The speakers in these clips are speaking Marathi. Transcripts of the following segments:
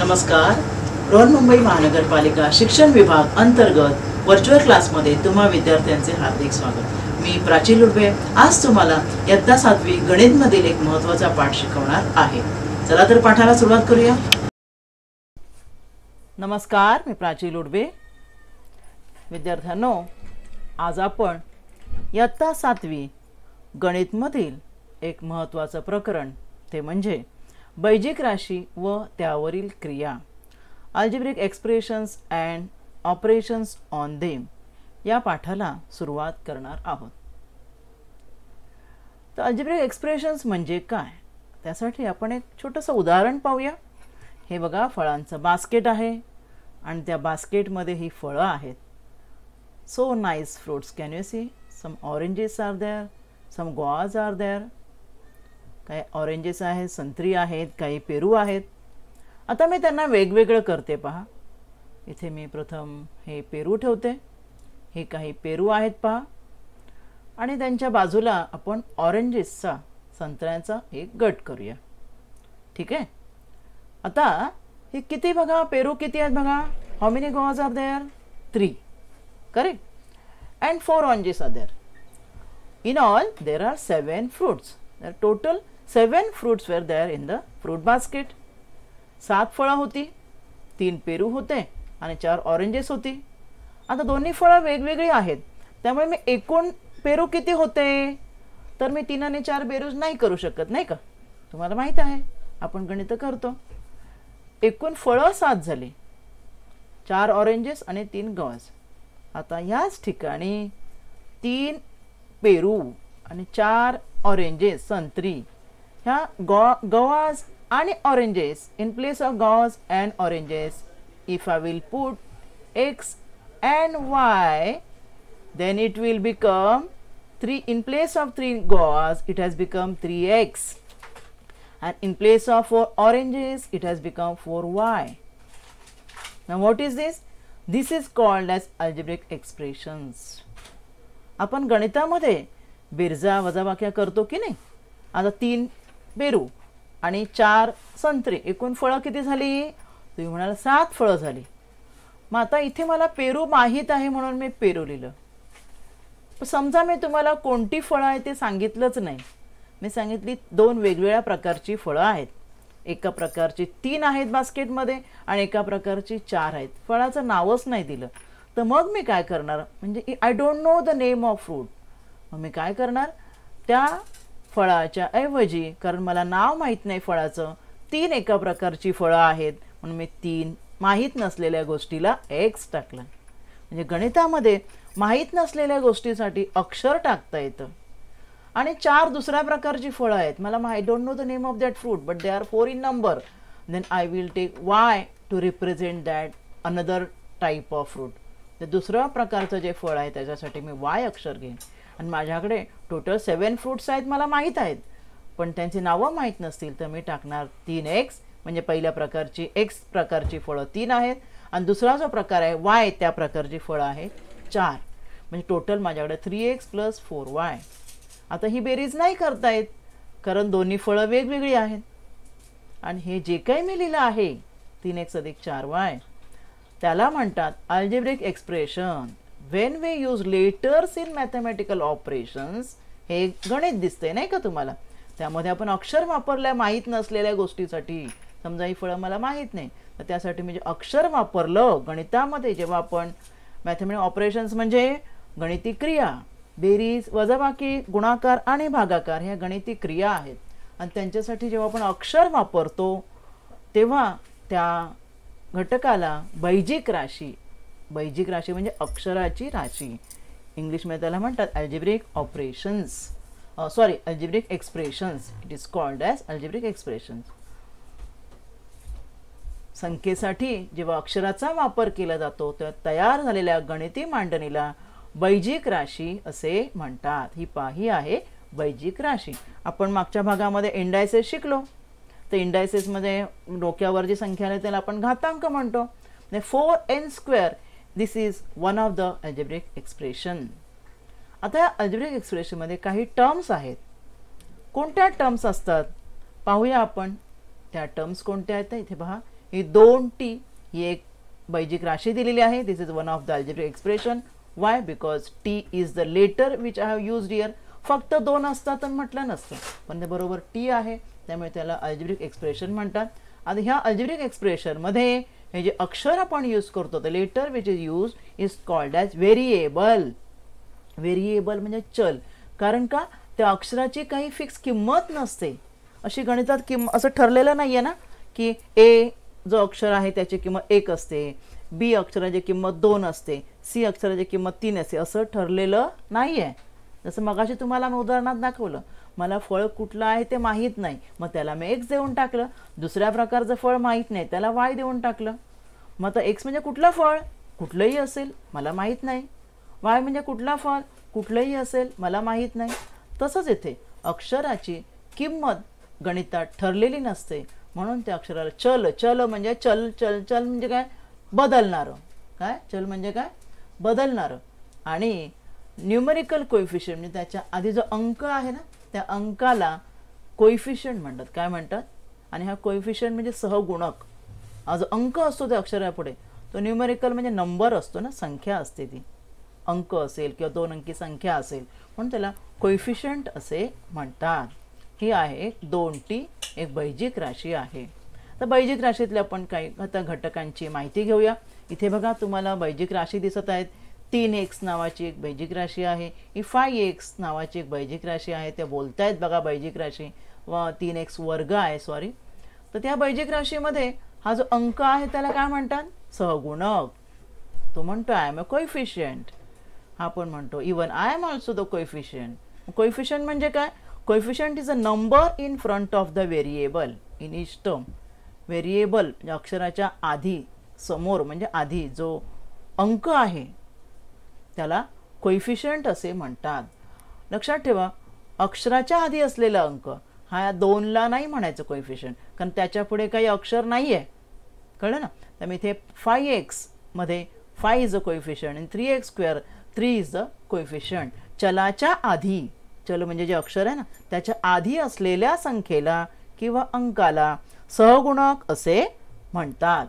नमस्कार. बृहन्मुंबई महानगरपालिका शिक्षण विभाग अंतर्गत व्हर्च्युअल क्लासमध्ये तुम्हा विद्यार्थ्यांचे हार्दिक स्वागत. मी प्राची लुडवे आज तुम्हाला इयत्ता 7वी गणितमधील एक महत्त्वाचा पाठ शिकवणार आहे. चला तर पाठाला सुरुवात करूया. नमस्कार, मी प्राची लुडवे. विद्यार्थ्यांनो, आज आपण इयत्ता 7वी गणितमधील एक महत्त्वाचं प्रकरण ते म्हणजे बैजिक राशी व त्यावरील क्रिया, algebraic expressions and operations on them या पाठाला सुरुवात करणार आहोत. तर अल्जेब्रिक एक्सप्रेशन्स म्हणजे काय, त्यासाठी आपण एक छोटंसं उदाहरण पाहूया. हे बघा, फळांचं बास्केट आहे आणि त्या बास्केटमध्ये ही फळं आहेत. So nice fruits, can you see some oranges are there, some guavas are there. काही ऑरेंजेस आहेत, संत्री आहेत, काही पेरू आहेत. आता मी त्यांना वेगवेगळं करते पहा. इथे मी प्रथम हे पेरू ठेवते. हे काही पेरू आहेत पहा, आणि त्यांच्या बाजूला आपण ऑरेंजेसचा, संत्र्याचा एक गट करूया. ठीक आहे. आता हे किती बघा, पेरू किती आहेत बघा. How many guavas are there? 3. Correct. And 4 oranges are there. In all, there are 7 fruits. There total 7 fruits were there in the fruit basket. 7 फळं होती, 3 पेरू होते आणि 4 ऑरेंजेस होती. आता दोन्ही फळं वेगवेगळी आहेत, त्यामुळे मी एकूण पेरू किती होते, तर मी 3 आणि 4 पेरूज नाही करू शकत, नाही का. तुम्हाला माहित आहे, आपण गणित करतो. एकूण फळं 7 झाली, 4 ऑरेंजेस आणि 3 गव्हास. आता याच ठिकाणी 3 पेरू आणि 4 ऑरेंजेस, संत्री, ह्या गव्हास आणि oranges in place of guavas and oranges, if I will put x and y, then it will become 3. In place of 3 guavas, it has become 3x, and in place of 4 oranges, it has become 4y. Now what is this? This is called as algebraic expressions. आपण गणितामध्ये बेरजा वजाबाक्या करतो की नाही. आता 3 पेरू आणि 4 संत्री, एकूण फळं किती झाली, तुम्ही म्हणाल 7 फळं झाली. मग आता इथे मला पेरू माहीत आहे म्हणून मी पेरू लिहिलं. समजा मी तुम्हाला कोणती फळं आहे ते सांगितलंच नाही. मी सांगितली 2 वेगवेगळ्या प्रकारची फळं आहेत. एका प्रकारची 3 आहेत बास्केटमध्ये आणि एका प्रकारची 4 आहेत. फळाचं नावच नाही दिलं, तर मग मी काय करणार, म्हणजे I don't know the name of fruit. मग मी काय करणार, त्या फळाच्या ऐवजी, कारण मला नाव माहीत नाही फळाचं, 3 एका प्रकारची फळं आहेत म्हणून मी 3 माहीत नसलेल्या गोष्टीला x टाकलं. म्हणजे गणितामध्ये माहीत नसलेल्या गोष्टीसाठी अक्षर टाकता येतं. आणि 4 दुसऱ्या प्रकारची फळं आहेत, मला I don't know the name of that fruit but they are 4 in number, then I will take y to represent that another type of fruit. ते दुसऱ्या प्रकारचं जे फळ आहे त्याच्यासाठी मी y अक्षर घेईन. आणि माझ्याकडे टोटल 7 फ्रूट्स आहेत, मला माहीत आहेत, पण त्यांची नावं माहीत नसतील, तर मी टाकणार 3x. म्हणजे पहिल्या प्रकारची x प्रकारची फळं 3 आहेत आणि दुसरा जो प्रकार आहे y, त्या प्रकारची फळं आहेत 4. म्हणजे टोटल माझ्याकडे 3x + 4y. आता ही बेरीज नाही करता येत, कारण दोन्ही फळं वेगवेगळी आहेत. आणि हे जे काही मी लिहिलं आहे 3x + 4y, त्याला म्हणतात algebraic expression. When we use letters in mathematical operations, हे गणित दिसतंय नाही का तुम्हाला, त्यामध्ये आपण अक्षर वापरल्या माहीत नसलेल्या गोष्टीसाठी. समजा ही फळं मला माहीत नाही, तर त्यासाठी म्हणजे अक्षर वापरलं गणितामध्ये. जेव्हा आपण मॅथमॅटिकल ऑपरेशन्स म्हणजे गणिती क्रिया, बेरीज, वजाबाकी, गुणाकार आणि भागाकार ह्या गणिती क्रिया आहेत, आणि त्यांच्यासाठी जेव्हा आपण अक्षर वापरतो तेव्हा त्या घटकाला बैजिक राशी, बैजिक राशी म्हणजे अक्षराची राशी, इंग्लिशमध्ये त्याला म्हणतात algebraic operations, algebraic expressions. It is called as algebraic expressions. संख्येसाठी जेव्हा अक्षराचा वापर केला जातो तेव्हा तयार झालेल्या गणिती मांडणीला बैजिक राशी असे म्हणतात. ही आहे बैजिक राशी. आपण मागच्या भागामध्ये इंडायसेस शिकलो, तर इंडायसेसमध्ये डोक्यावर जी संख्या आहे त्याला आपण घातांक म्हणतो. 4n², this is one of the algebraic expression. आता या अल्जेब्रिक एक्सप्रेशनमध्ये काही टर्म्स आहेत. कोणत्या टर्म्स असतात पाहूया आपण. त्या टर्म्स कोणत्या आहेत इथे पहा. ही 2t ही एक बैजिक राशी दिलेली आहे. This is one of the algebraic expression. Why? Because t is the letter which I have used here. फक्त 2 असतात तर म्हटलं नसतं, पण ते बरोबर t आहे, त्यामुळे त्याला अल्जेब्रिक एक्सप्रेशन म्हणतात. आणि ह्या अल्जेब्रिक एक्सप्रेशनमध्ये हे जे अक्षर आपण यूज करतो, the letter which is use is called as variable. Variable म्हणजे चल. कारण का? त्या अक्षराची काही फिक्स किंमत नसते. अशी गणितात असं ठरलेलं नाही आहे ना की ए जो अक्षर आहे त्याची किंमत 1 असते, बी अक्षराची किंमत 2 असते, सी अक्षराची किंमत 3 असते, असं ठरलेलं नाही आहे. जसं मगाशी तुम्हाला मी उदाहरणात दाखवलं, मला फळ कुठलं आहे ते माहीत नाही, मग त्याला मी एक्स देऊन टाकलं. दुसऱ्या प्रकारचं फळ माहीत नाही, त्याला वाय देऊन टाकलं. मग आता एक्स म्हणजे कुठलं फळ? कुठलंही असेल, मला माहीत नाही. वाय म्हणजे कुठला फळ? कुठलंही असेल, मला माहीत नाही. तसंच इथे अक्षराची किंमत गणितात ठरलेली नसते, म्हणून त्या अक्षराला चल. चल म्हणजे चल चल चल म्हणजे काय? बदलणारं. काय? चल म्हणजे काय? बदलणारं. आणि न्यूमेरिकल कोएफिशियंट म्हणजे त्याच्या आधी जो अंक आहे ना, त्या अंकाला कोएफिशियंट म्हणतात. काय म्हणतात? आणि हा कोएफिशियंट म्हणजे सहगुणक. हा जो अंक असतो त्या अक्षरापुढे, तो न्यूमेरिकल म्हणजे नंबर असतो ना, संख्या असते ती. अंक असेल किंवा 2 अंकी संख्या असेल, म्हणून त्याला कोएफिशियंट असे म्हणतात. ही आहे 2t, एक बैजिक राशी आहे. तर बैजिक राशीतले आपण काही आता घटकांची माहिती घेऊया. इथे बघा तुम्हाला बैजिक राशी दिसत आहेत. 3x नावाची एक बैजिक राशी आहे, ही 5x नावाची एक बैजिक राशी आहे. त्या बोलतायत बघा बैजिक राशी, व 3x वर्ग आहे, सॉरी. तर त्या बैजिक राशीमध्ये हा जो अंक आहे त्याला काय म्हणतात? सहगुणक. तो म्हणतो आय एम अ कोएफिशियंट. हा पण म्हणतो even I am also the coefficient. Coefficient म्हणजे काय? Coefficient is a number in front of the variable in each term. Variable म्हणजे अक्षराच्या आधी, समोर म्हणजे आधी जो अंक आहे त्याला कोएफिशियंट असे म्हणतात. लक्षात ठेवा, अक्षराच्या आधी असलेला अंक हा 2ला नाही म्हणायचं कोएफिशियंट, कारण त्याच्या पुढे काही अक्षर नाही आहे. कळलं ना? तर इथे 5x मध्ये 5 इज अ कोएफिशियंट आणि 3x², 3 इज द कोएफिशियंट. चलाच्या आधी, चल म्हणजे जे अक्षर आहे ना त्याच्या आधी असलेल्या संख्येला किंवा अंकाला सहगुणक असे म्हणतात.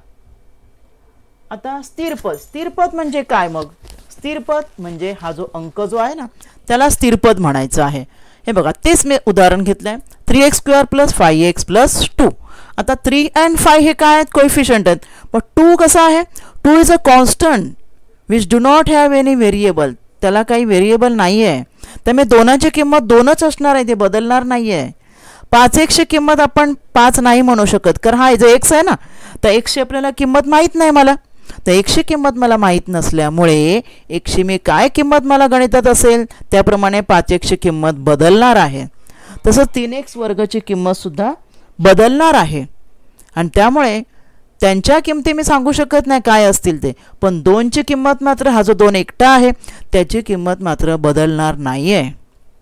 आता स्थिरपद. स्थिरपद म्हणजे काय? मग स्थिरपद म्हणजे हा जो अंक जो आहे ना त्याला स्थिरपद म्हणायचं आहे. हे बघा, तेच मी उदाहरण घेतलंय. 3x² + 5x + 2. आता 3 and 5 हे काय आहेत? कोएफिशियंट आहेत. पण 2 कसा आहे? 2 is a constant which do not have any variable. त्याला काही व्हेरिएबल नाही आहे, त्यामुळे 2ची किंमत 2च असणार आहे, ते बदलणार नाही आहे. 5x किंमत आपण 5 नाही म्हणू शकत, कारण हा जो x आहे ना, तर x आपल्याला किंमत माहीत नाही मला. तर 100 किंमत मला माहीत नसल्यामुळे 100 मी काय किंमत मला गणितात असेल त्याप्रमाणे 5x किंमत बदलणार आहे. तसंच 3x वर्गची किंमत सुद्धा बदलणार आहे. आणि त्यामुळे त्यांच्या किमती मी सांगू शकत नाही काय असतील ते, पण 2ची किंमत मात्र, हा जो 2 एकटा आहे त्याची किंमत मात्र बदलणार नाही आहे.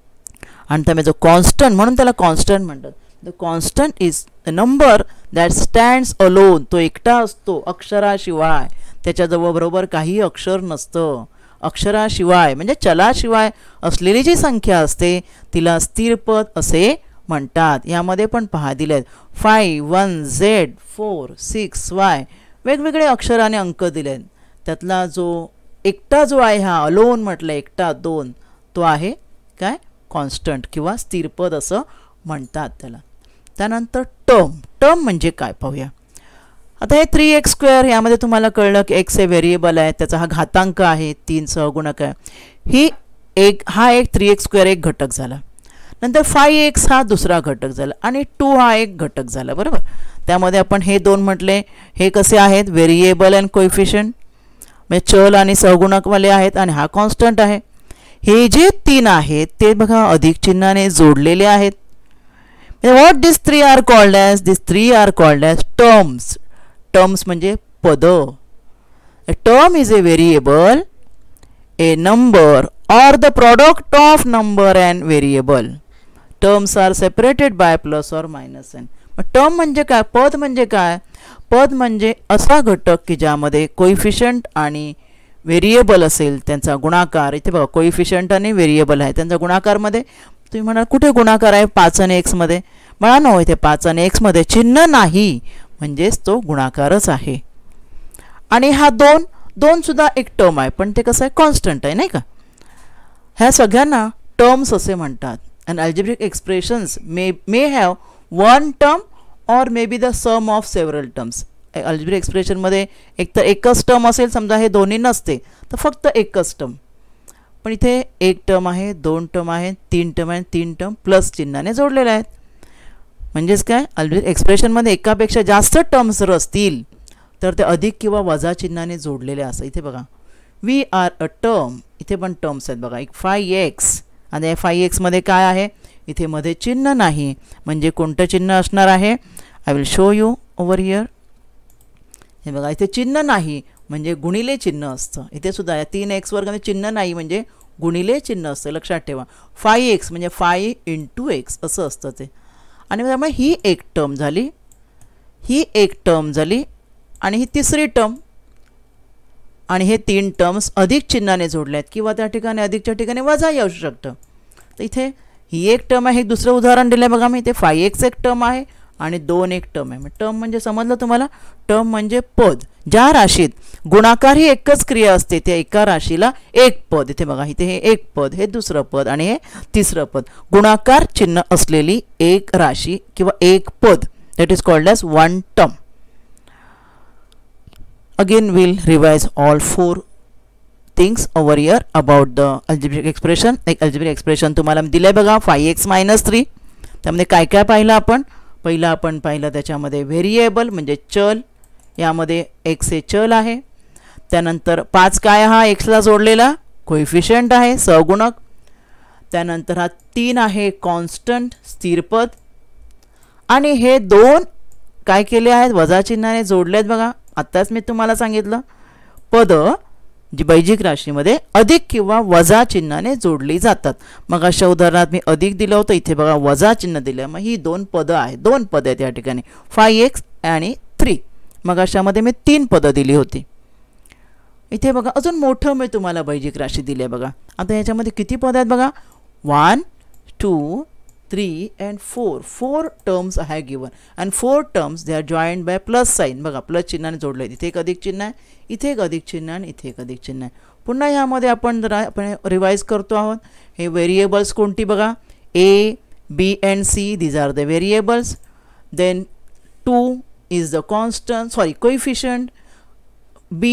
आणि त्यामुळे जो कॉन्स्टंट, म्हणून त्याला कॉन्स्टंट म्हणतात. The constant is the number that stands alone. तो एकटा असतो अक्षराशिवाय, त्याच्याजवळ बरोबर काही अक्षर नसतं. अक्षराशिवाय म्हणजे चलाशिवाय असलेली जी संख्या असते तिला स्थिरपद असे म्हणतात. यामध्ये पण पहा दिलेत 5, 1, Z, 4, 6, Y वेगवेगळे अक्षराने अंक दिलेत. त्यातला जो एकटा जो आहे, हा अलोन म्हटलं, एकटा 2, तो आहे काय? कॉन्स्टंट किंवा स्थिरपद असं म्हणतात त्याला. त्यानंतर टर्म. टर्म म्हणजे काय पाहूया. आता हे 3x², यामध्ये तुम्हाला कळलं की x हे व्हेरिएबल आहे, त्याचा हा घातांक आहे, 3 सहगुणक आहे. हा एक 3x² एक घटक झाला. नंतर 5x हा दुसरा घटक झाला आणि 2 हा एक घटक झाला, बरोबर. त्यामध्ये आपण हे 2 म्हटले, हे कसे आहेत? व्हेरिएबल अँड कोएफिशियंट, म्हणजे चल आणि सहगुणकवाले आहेत, आणि हा कॉन्स्टंट आहे. हे जे 3 आहेत ते बघा अधिक चिन्हाने जोडलेले आहेत. What this 3 are called as? This 3 are called as terms. Terms म्हणजे पद. A term is a variable, a number or the product of number and variable. Terms are separated by plus or minus n. Term म्हणजे काय? पद म्हणजे काय? पद म्हणजे असा घटक की ज्यामध्ये कोएफिशियंट आणि व्हेरिएबल असेल, त्यांचा गुणाकार. इथे बघा कोएफिशियंट आणि व्हेरिएबल आहे, त्यांचा गुणाकारमध्ये. तुम्ही म्हणाल कुठे गुणाकार आहे 5 आणि x मध्ये? म्हणा ना, इथे 5 आणि x मध्ये चिन्ह नाही, म्हणजेच तो गुणाकारच आहे. आणि हा दोन दोन सुद्धा एक टर्म आहे, पण ते कसं आहे, कॉन्स्टंट आहे, नाही का. ह्या सगळ्यांना टर्म्स असे म्हणतात. And algebraic expressions may have one term or may be the sum of several terms. अल्जेब्रिक एक्सप्रेशनमध्ये एक तर एकच टर्म असेल, समजा हे दोन्ही नसते तर फक्त एकच टर्म, पण इथे एक टर्म आहे, दोन टर्म आहे, तीन टर्म आहे, तीन टर्म प्लस चिन्हाने जोडलेले आहेत. म्हणजेच काय, अल्जेब्रिक एक्सप्रेशनमध्ये एकापेक्षा जास्त टर्म्स जर असतील तर ते अधिक किंवा वजा चिन्हाने जोडलेले असतात. इथे बघा, वी आर अ टर्म, इथे पण टर्म्स आहेत बघा, एक 5x, आणि या 5x मध्ये काय आहे, इथे मध्ये चिन्ह नाही, म्हणजे कोणतं चिन्ह असणार आहे, I will show you over here. हे बघा, इथे चिन्ह नाही म्हणजे गुणिले चिन्ह असतं. इथे सुद्धा या 3x वर्गाने चिन्ह नाही म्हणजे गुणिले चिन्ह असतं, लक्षात ठेवा. 5x म्हणजे 5 × x असं असतं ते. आणि त्यामुळे ही एक टर्म झाली, ही एक टर्म झाली, आणि ही तिसरी टर्म, आणि हे तीन टर्म्स अधिक चिन्हाने जोडले आहेत किंवा त्या ठिकाणी अधिकच्या ठिकाणी वजाही असू शकतं. तर इथे ही एक टर्म आहे, हे दुसरं उदाहरण दिलं आहे बघा मी. इथे 5x एक टर्म आहे आणि 2 एक टर्म आहे. टर्म म्हणजे समजलं तुम्हाला, टर्म म्हणजे पद. ज्या राशीत गुणाकार ही एकच क्रिया असते त्या एका राशीला एक पद. इथे बघा, इथे हे एक पद, हे दुसरं पद आणि हे तिसरं पद, गुणाकार चिन्ह असलेली एक राशी किंवा एक पद, that is called as one term. Again we'll revise all 4 things over here about the algebraic expression. एक algebraic expression तुम्हाला दिले बघा, 5x - 3. त्यामध्ये काय काय पाहिलं आपण, पहिलं आपण पाहिलं त्याच्यामध्ये व्हेरिएबल म्हणजे चल, यामध्ये x हे चल आहे. त्यानंतर 5 काय, हा x ला जोडलेला कोएफिशियंट आहे, सहगुणक. त्यानंतर हा 3 आहे कॉन्स्टंट स्थिर पद, आणि हे 2 काय केले आहेत, वजा चिन्हाने जोडलेत बघा. आत्ताच मी तुम्हाला सांगितलं, पद जी बैजिक राशीमध्ये अधिक किंवा वजा चिन्हाने जोडली जातात. मग अशा उदाहरणात मी अधिक दिलं होतं, इथे बघा वजा चिन्ह दिलं. मग ही दोन पदं आहेत, दोन पदं आहेत या ठिकाणी, 5x आणि 3. मग अशामध्ये मी 3 पदं दिली होती. इथे बघा अजून मोठं मी तुम्हाला बैजिक राशी दिली आहे बघा. आता याच्यामध्ये किती पदं आहेत बघा, 1 2 3 and 4 टर्म्स आहे given, and 4 terms they are joined by plus sign. बघा प्लस चिन्हाने जोडले, इथे एक अधिक चिन्ह आहे, इथे एक अधिक चिन्ह आणि इथे एक अधिक चिन्ह आहे. पुन्हा ह्यामध्ये आपण रिवाइज करतो आहोत. हे व्हेरिएबल्स कोणती बघा, A, B and C, these are the variables. Then 2 is the constant, coefficient. B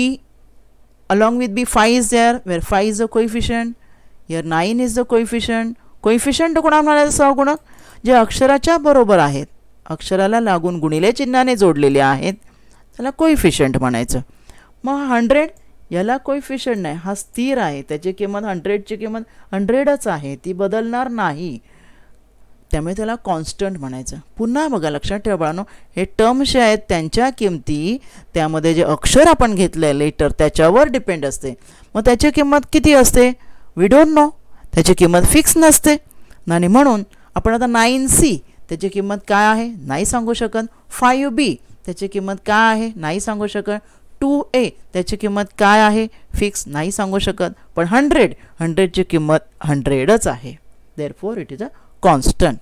along with B, 5 is there, where 5 is the coefficient. Here 9 is the coefficient. Coefficient कोणा म्हणायचं, सहगुणक जे अक्षराच्या बरोबर आहेत, अक्षराला लागून गुणिले चिन्हाने जोडलेले आहेत, त्याला कोइफिशियंट म्हणायचं. मग 100 याला कोइफिशियंट नाही, हा स्थिर आहे, त्याची किंमत 100ची किंमत 100च आहे, ती बदलणार नाही, त्यामुळे त्याला कॉन्स्टंट म्हणायचं. पुन्हा बघा, लक्षात ठेवा बाळांनो, हे टर्म्स जे आहेत त्यांच्या किमती त्यामध्ये जे अक्षर आपण घेतलं आहे लेटर त्याच्यावर डिपेंड असते. मग त्याची किंमत किती असते, वी डोंट नो, त्याची किंमत फिक्स नसते. आणि म्हणून आपण आता 9C त्याची किंमत काय आहे नाही सांगू शकत, 5B त्याची किंमत काय आहे नाही सांगू शकत, 2A त्याची किंमत काय आहे फिक्स नाही सांगू शकत, पण 100ची किंमत 100च आहे, therefore it is a constant.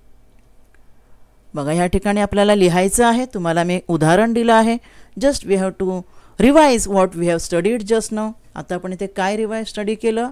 बघा या ठिकाणी आपल्याला लिहायचं आहे, तुम्हाला मी उदाहरण दिलं आहे. Just we have to revise what we have studied just now. आता आपण इथे काय रिवाइज स्टडी केलं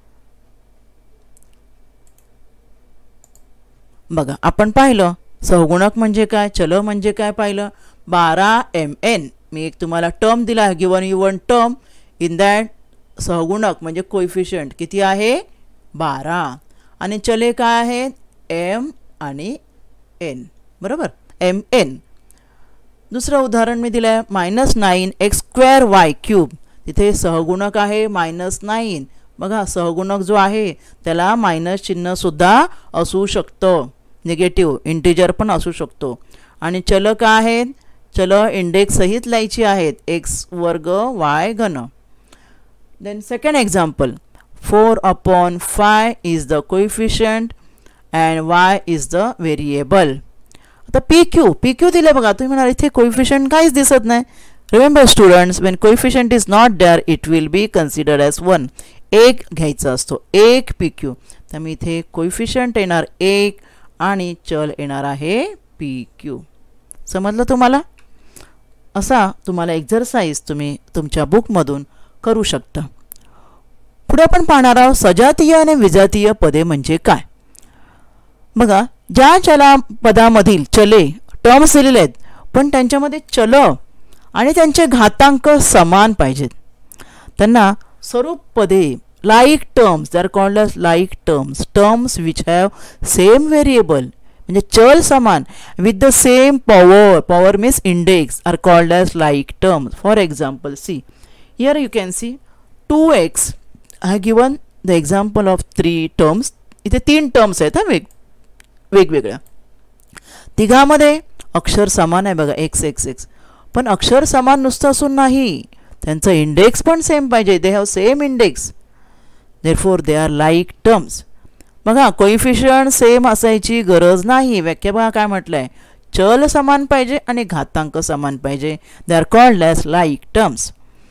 बघा, आपण पाहिलं सहगुणक म्हणजे काय, चल म्हणजे काय पाहिलं. 12mn मी एक तुम्हाला टर्म दिला आहे, given you one term, in that सहगुणक म्हणजे कोइफिशियंट किती आहे 12, आणि चले काय आहेत m आणि n, बरोबर, mn. दुसरं उदाहरण मी दिलं आहे -9x²y³, तिथे सहगुणक आहे -9. बघा सहगुणक जो आहे त्याला मायनस चिन्ह सुद्धा असू शकतं, निगेटिव्ह इंटिजर पण असू शकतो. आणि चल काय आहेत, चल इंडेक्स सहित लिहायची आहेत, x² y³. Then second example, 4/5 is the coefficient and y is the variable. आता PQ दिले बघा, तुम्ही म्हणाल इथे कोइफिशियंट काहीच दिसत नाही. Remember students, when coefficient is not there it will be considered as 1. एक घ्यायचा असतो, एक PQ. त्यामुळे इथे कोइफिशियंट येणार 1 आणि चल येणार आहे PQ. समजलं तुम्हाला. असा तुम्हाला एक्झरसाइज तुम्ही तुमच्या बुकमधून करू शकता. पुढे आपण पाहणार आहोत सजातीय आणि विजातीय पदे म्हणजे काय. बघा, ज्या चला पदामधील चले टर्म्स दिलेले आहेत पण त्यांच्यामध्ये चल आणि त्यांचे घातांक समान पाहिजेत, त्यांना स्वरूप पदे like terms, they are called as like terms, terms which have same variable म्हणजे चल समान with the same power, power means index, are called as like terms. For example, see here you can see 2x. I have given the example of 3 terms. इथे 3 टर्म्स आहेत वेगवेगळ्या. तिघामध्ये अक्षर समान आहे बघा, x x x. पण अक्षर समान नुसतं असून नाही, त्यांचं इंडेक्स पण सेम पाहिजे. They have same index, therefore they are like terms. बघा, कोइफिशियंट सेम असायची गरज नाही. व्याख्या बघा काय म्हटलं आहे, चल समान पाहिजे आणि घातांक समान पाहिजे. They are called as like terms.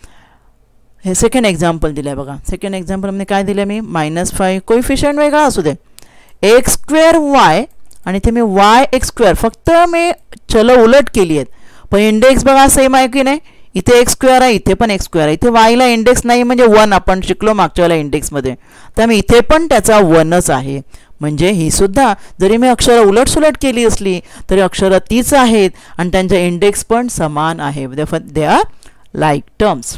हे सेकंड एक्झाम्पल दिलं आहे बघा. सेकंड एक्झाम्पलमध्ये काय दिलं मी, -5 कोइफिशियंट वेगळा असू दे, x²y आणि ते मी y(x²), फक्त मी चल उलट केली आहेत पण इंडेक्स बघा सेम आहे की नाही. इथे x² आहे, इथे पण x² आहे. इथे yला इंडेक्स नाही म्हणजे 1 आपण शिकलो मागच्यावाला इंडेक्समध्ये, त्यामुळे इथे पण त्याचा 1च आहे. म्हणजे ही सुद्धा जरी मी अक्षरं उलटसुलट केली असली तरी अक्षरं तीच आहेत आणि त्यांचा इंडेक्स पण समान आहे. They are like terms.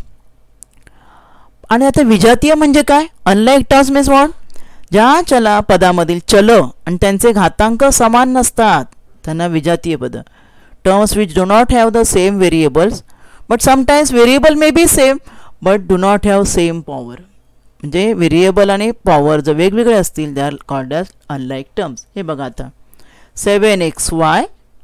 आणि आता विजातीय म्हणजे काय, अनलाईक टर्म्स मीन्स व्हॉट, ज्या चला पदामधील चल आणि त्यांचे घातांक समान नसतात त्यांना विजातीय पद. Terms which do not have the same variables but sometimes variable may be same but do not have same power. म्हणजे व्हेरिएबल आणि पॉवर जर वेगवेगळे असतील they are called as unlike terms. हे बघा आता 7xy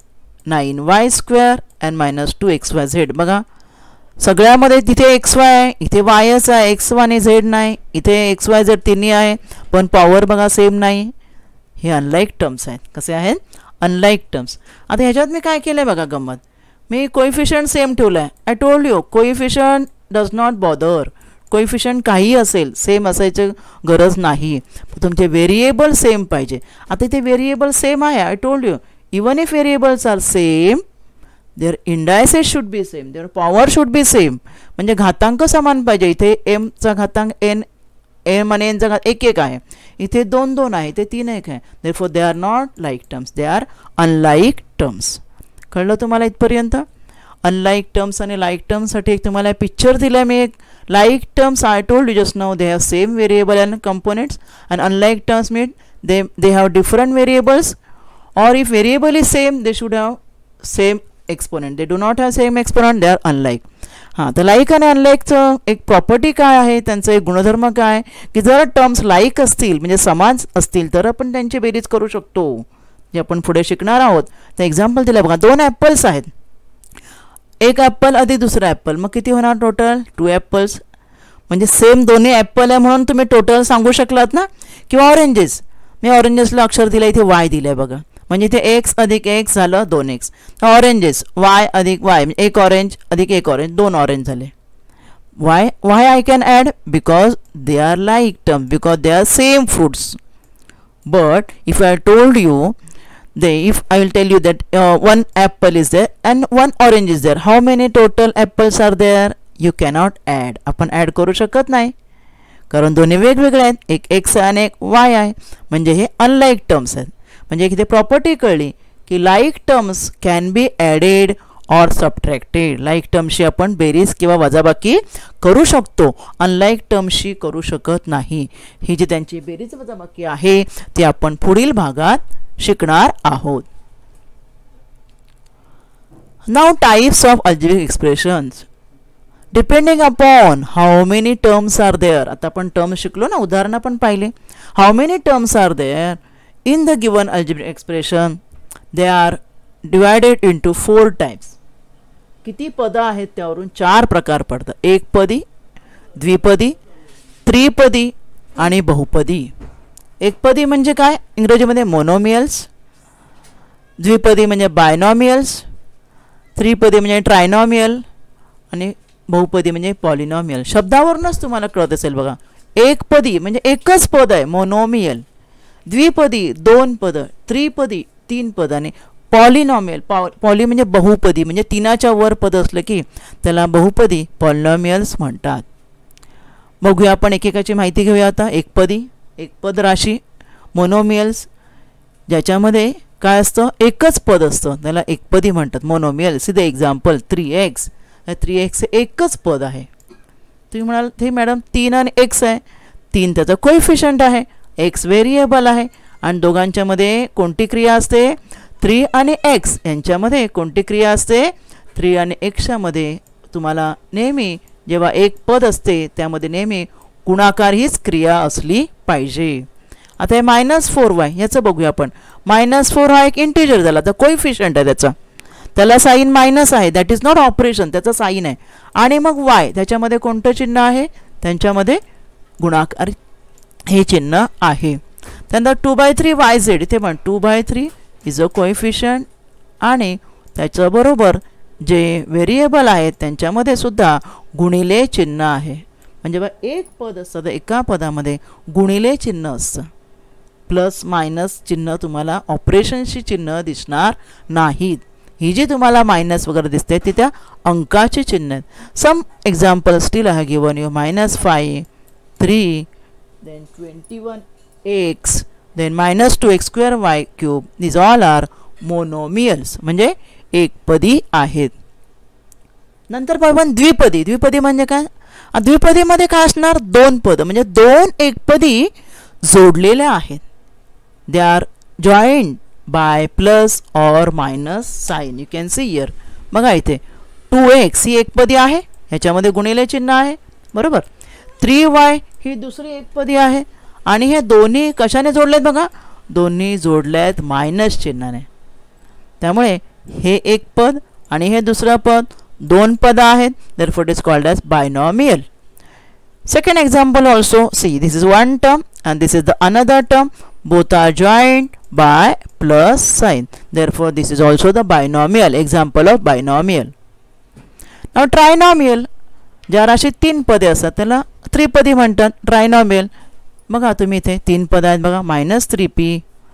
9y² अँड -2xyz. बघा, सगळ्यामध्ये तिथे xy आहे, इथे yच आहे, x आणि z नाही. इथे xyz तिन्ही आहे पण पॉवर बघा सेम नाही. हे अनलाईक टर्म्स आहेत. कसे आहेत, अनलाईक टर्म्स. आता ह्याच्यात मी काय केलं आहे बघा गंमत, मी कोइफिशियंट सेम ठेवलं आहे. I told you coefficient does not bother. Coefficient काही असेल सेम असायची गरज नाही, तुमचे व्हेरिएबल सेम पाहिजे. आता इथे व्हेरिएबल सेम आहे. I told you even if variables are same their indices should be same, their power should be same. म्हणजे घातांक समान पाहिजे. इथे mचा घातांक m आणि nचा घात 1 1 आहे, इथे 2 2 आहे, इथे 3 1 आहे. Therefore they are not like terms, they are unlike terms. कळलं तुम्हाला इथपर्यंत. अनलाईक टर्म्स आणि लाईक टर्म्ससाठी एक तुम्हाला पिक्चर दिला आहे मी. एक like terms I told you just now they have same variable and components and unlike terms mean they have different variables or if variable is same they should have same exponent. They do not have same exponent, they are unlike. हां, तर लाईक आणि अनलाईकचं एक प्रॉपर्टी काय आहे, त्यांचं एक गुणधर्म काय की जर टर्म्स लाईक असतील म्हणजे समान असतील तर आपण त्यांची बेरीज करू शकतो, जे आपण पुढे शिकणार आहोत. तर एक्झाम्पल दिलं बघा, 2 ॲपल्स आहेत, एक ॲपल अधिक दुसरा ॲपल, मग किती होणार टोटल 2 ॲपल्स. म्हणजे सेम दोन्ही ॲपल आहे म्हणून तुम्ही टोटल सांगू शकलात ना. किंवा ऑरेंजेस, मी ऑरेंजेसला अक्षर दिलं इथे y दिलं आहे बघा, म्हणजे इथे x अधिक x झालं 2x. ऑरेंजेस y अधिक y म्हणजे 1 ऑरेंज अधिक 1 ऑरेंज 2 ऑरेंज झाले. why I can add, because they are like terms, because they are same fruits. But if I told you, if I will tell you that 1 apple is there and 1 orange is there, how many total apples are there? You cannot add. आपण ॲड करू शकत नाही कारण दोन्ही वेगवेगळे आहेत, एक x आणि एक y आहे. म्हणजे हे अनलाईक टर्म्स आहेत. म्हणजे इथे प्रॉपर्टी कळली की like terms can be added or subtracted. Like टर्मशी आपण बेरीज किंवा वजाबाकी करू शकतो, अनलाईक टर्मशी करू शकत नाही. ही जी त्यांची बेरीज वजाबाकी आहे ती आपण पुढील भागात शिकणार आहोत. Now types of algebraic expressions depending upon how many terms are there. आता आपण टर्म्स शिकलो ना, उदाहरण पण पाहिले. How many terms are there in the given algebraic expression, they are divided into 4 types. किती पदं आहेत त्यावरून 4 प्रकार पडतात. एकपदी, द्विपदी, त्रिपदी आणि बहुपदी. एकपदी म्हणजे काय, इंग्रजीमध्ये मोनोमियल्स. द्विपदी म्हणजे बायनॉमियल्स. त्रिपदी म्हणजे ट्रायनॉमियल आणि बहुपदी म्हणजे पॉलिनॉमियल. शब्दावरूनच तुम्हाला कळत असेल बघा. एकपदी म्हणजे एकच पद आहे मोनोमियल, द्विपदी 2 पद, त्रिपदी 3 पद आणि पॉलिनॉमियल, पॉली म्हणजे बहुपदी, म्हणजे तीनाच्या वर पद असलं की त्याला बहुपदी पॉलिनॉमियल्स म्हणतात. बघूया आपण एकेकाची माहिती घेऊया आता. एकपदी, एकपद राशी, मोनोमियल्स ज्याच्यामध्ये काय असतं, एकच पद असतं त्याला एकपदी म्हणतात, monomial. See the example 3x. 3x हे एकच पद आहे. तुम्ही म्हणाल ते मॅडम 3 आणि x आहे. 3 त्याचा कोएफिशियंट आहे, x व्हेरिएबल आहे, आणि दोघांच्यामध्ये कोणती क्रिया असते, 3 आणि x यांच्यामध्ये कोणती क्रिया असते, 3 आणि x मध्ये तुम्हाला नेहमी जेव्हा एक पद असते त्यामध्ये नेहमी गुणाकार हीच क्रिया असली पाहिजे. आता हे -4y याचं बघूया आपण. -4 हा एक इंटिजर झाला, तर कोएफिशियंट आहे त्याचा, त्याला साईन मायनस आहे, दॅट इज नॉट ऑपरेशन, त्याचं साईन आहे. आणि मग y त्याच्यामध्ये कोणतं चिन्ह आहे, त्यांच्यामध्ये गुणाकार हे चिन्ह आहे. त्यानंतर 2/3 इथे पण 2/3 इज अ कोएफिशियंट, आणि त्याच्याबरोबर जे व्हेरिएबल आहेत त्यांच्यामध्ये सुद्धा गुणिले चिन्ह आहे. म्हणजे बघा एक पद असतं तर एका पदामध्ये गुणिले चिन्ह असतं, प्लस मायनस चिन्ह तुम्हाला ऑपरेशनशी चिन्ह दिसणार नाहीत. ही जी तुम्हाला मायनस वगैरे दिसते ती त्या अंकाचे चिन्ह आहेत. Some example still I have given you -5, 3, then 21x, then -2x² y³. these all are monomials, म्हणजे एकपदी आहेत. नंतर आपण द्विपदी. द्विपदी म्हणजे काय, द्विपदीमध्ये काय असणार, दोन पद म्हणजे दोन एकपदी जोडलेल्या आहेत. They are joint by plus or minus sign. You can see here. बघा इथे 2x ही एकपदी आहे, ह्याच्यामध्ये गुणिले चिन्ह आहे, बरोबर. 3y ही दुसरी एकपदी आहे, आणि हे दोन्ही कशाने जोडलेत बघा, दोन्ही जोडलेत मायनस चिन्हाने. त्यामुळे हे एक पद आणि हे दुसरं पद दोन पद आहेत, therefore it is called as binomial. Second example also, see this is one term and this is the another term, both are joined by plus sign, therefore this is also the binomial, example of binomial. Now trinomial, ज्या राशीत तीन पदे असतात त्याला त्रिपदी म्हणतात, ट्रायनॉमियल. बघा तुम्ही इथे तीन पद आहेत बघा, -3p,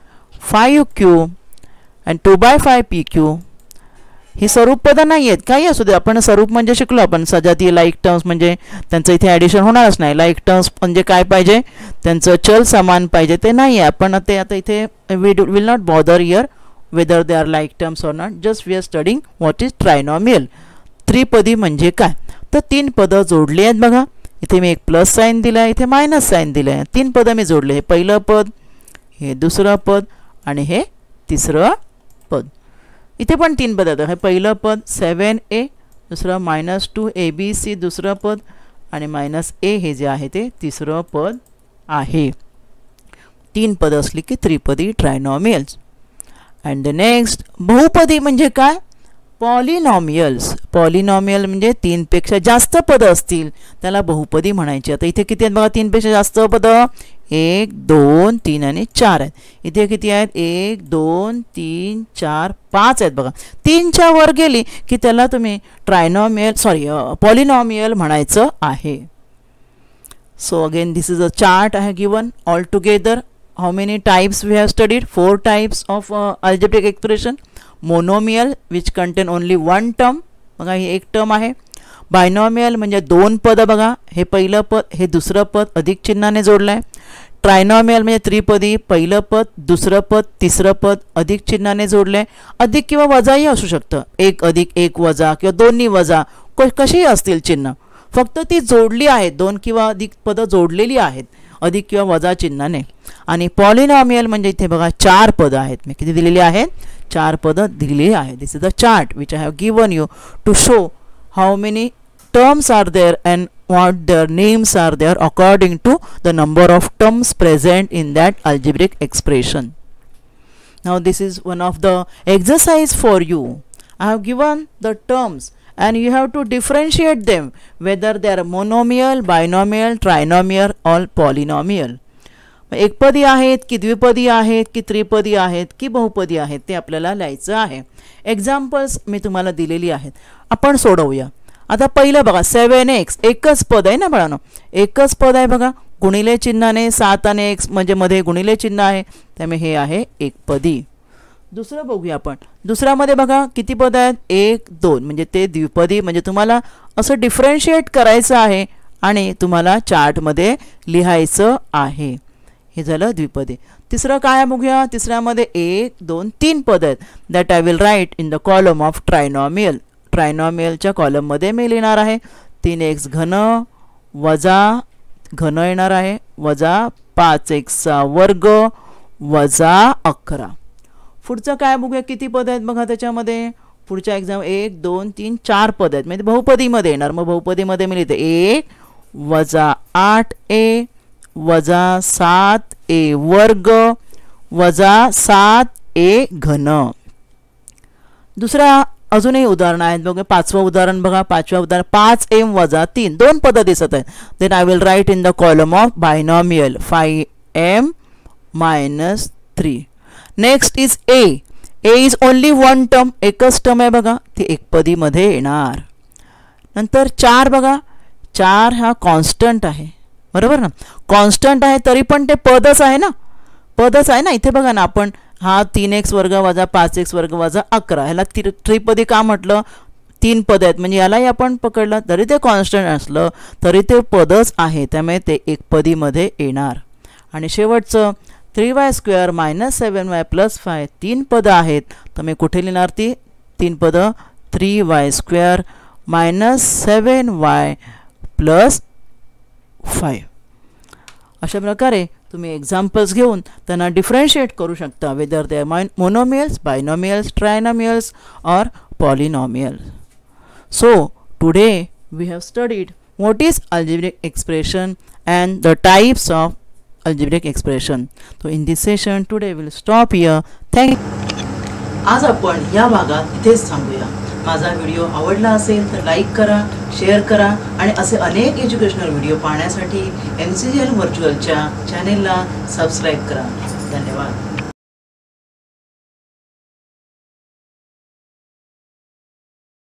5q and 2/5pq. ही स्वरूप पदं नाही आहेत, काही असू दे. आपण स्वरूप म्हणजे शिकलो आपण सजाती, लाईक टर्म्स म्हणजे त्यांचं इथे ॲडिशन होणारच नाही. लाईक टर्म्स म्हणजे काय पाहिजे, त्यांचं चल समान पाहिजे, ते नाही आहे. आपण ते आता इथे will not bother here whether they are like terms or not, just we are studying what is trinomial. त्रिपदी म्हणजे काय, तर तीन पदं जोडली आहेत बघा. इथे मी एक प्लस साईन दिला आहे, इथे मायनस साईन दिलं आहे. तीन पदं मी जोडले, हे पहिलं पद, हे दुसरं पद आणि हे तिसरं पद. इथे पण तीन पद आहेत, हे पहिलं पद 7a, दुसरं -2abc दुसरं पद, आणि -a हे जे आहे ते तिसरं पद आहे. तीन पद असली की त्रिपदी, ट्रायनॉमियल्स. अँड द नेक्स्ट बहुपदी म्हणजे काय, पॉलिनॉमियल्स. पॉलिनॉमियल म्हणजे तीनपेक्षा जास्त पदं असतील त्याला बहुपदी म्हणायची. आता इथे किती आहेत बघा, तीनपेक्षा जास्त पदं, 1, 2, 3 आणि 4 आहेत. इथे किती आहेत, 1, 2, 3, 4, 5 आहेत बघा. 3च्या वर गेली की त्याला तुम्ही पॉलिनॉमियल म्हणायचं आहे. So again this is a chart I have given all together. How many types we have studied, 4 types of algebraic expression. Monomial which contain only one term, बघा ही एक टर्म आहे. बायनॉमियल म्हणजे दोन पद बघा, हे पहिलं पद हे दुसरं पद अधिक चिन्हाने जोडलं आहे. ट्रायनॉमियल म्हणजे त्रिपदी, पहिलं पद दुसरं पद तिसरं पद अधिक चिन्हाने जोडलं आहे. अधिक किंवा वजाही असू शकतं, 1 अधिक 1 वजा किंवा दोन्ही वजा, कशीही असतील चिन्ह, फक्त ती जोडली आहेत, दोन किंवा अधिक पदं जोडलेली आहेत अधिक किंवा वजा चिन्हाने. आणि पॉलिनॉमियल म्हणजे इथे बघा 4 पदं आहेत, मी किती दिलेली आहेत, 4 पदं दिलेली आहेत. This is the chart which I have given you to show how many terms are there and what their names are there according to the number of terms present in that algebraic expression. Now this is one of the exercise for you. I have given the terms and you have to differentiate them whether they are monomial, binomial, trinomial or polynomial. एकपदी आहेत की द्विपदी आहेत की त्रिपदी आहेत की बहुपदी आहेत ते आपल्याला लिहायचं आहे. एक्झाम्पल्स मी तुम्हाला दिलेली आहेत, आपण सोडवूया. आता पहिलं बघा 7x, एकच पद आहे ना बाळांनो, एकच पद आहे बघा, गुणिले चिन्हाने 7 आणि x म्हणजे मध्ये गुणिले चिन्ह आहे, त्यामुळे हे आहे एकपदी. दुसरं बघूया आपण. दुसऱ्यामध्ये बघा किती पद आहेत, 1 2, म्हणजे ते द्विपदी, म्हणजे तुम्हाला असं डिफरन्शिएट करायचं आहे आणि तुम्हाला चार्टमध्ये लिहायचं आहे. हे झालं द्विपदी. तिसरं काय बघूया. तिसऱ्यामध्ये 1 2 3 पद आहेत. That I will write in the column of trinomial. ट्रायनॉमियलच्या कॉलममध्ये मी लिहिणार आहे. 3x घन वजा घन येणार आहे वजा 5x वर्ग वजा 11. पुढचं काय बघूया किती पद आहेत बघा त्याच्यामध्ये. पुढच्या एक्झाम 1 2 3 4 पद आहेत, म्हणजे बहुपदीमध्ये येणार. मग बहुपदीमध्ये मी लिहिते 1 वजा 8a वजा 7a वर्ग वजा 7a घन. दुसरा अजूनही उदाहरण आहेत बघा. पाचवं उदाहरण बघा. पाचव्या उदाहरण 5m वजा 3, 2 पद दिसत आहेत. Then I will write in the column of binomial 5m minus 3. Next is a. a is only one term, एकच टर्म आहे बघा, ती एकपदीमध्ये येणार. नंतर 4 बघा. 4 हा कॉन्स्टंट आहे, बरोबर ना. कॉन्स्टंट आहे तरी पण ते पदच आहे ना, पदच आहे ना. इथे बघा ना, आपण हा 3x वर्ग वजा 5x वर्ग वजा 11 ह्याला त्रिपदी का म्हटलं. 3 पद आहेत म्हणजे यालाही आपण पकडलं तरी ते कॉन्स्टंट असलं तरी ते पदच आहे, त्यामुळे ते एकपदीमध्ये येणार. आणि शेवटचं 3y² - 7y + 5, 3 पदं आहेत, तर मी कुठे लिहिणार ती 3 पदं. 3y² - 7y + 5. अशा प्रकारे तुम्ही एक्झाम्पल्स घेऊन त्यांना डिफरेंशिएट करू शकता, whether they are monomials, binomials, trinomials or polynomials. So today we have studied what is algebraic expression and the types of algebraic expression. So in this session today we will stop here. Thank you. आज आपण या भागात इथेच थांबूया. माझा व्हिडिओ आवडला असेल तर लाईक करा, शेअर करा आणि असे अनेक एज्युकेशनल व्हिडिओ पाहण्यासाठी MCGL व्हर्च्युअलच्या चॅनेलला सबस्क्राईब करा. धन्यवाद.